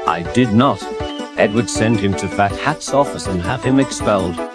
I did not. Edward sent him to Fat Hat's office and have him expelled.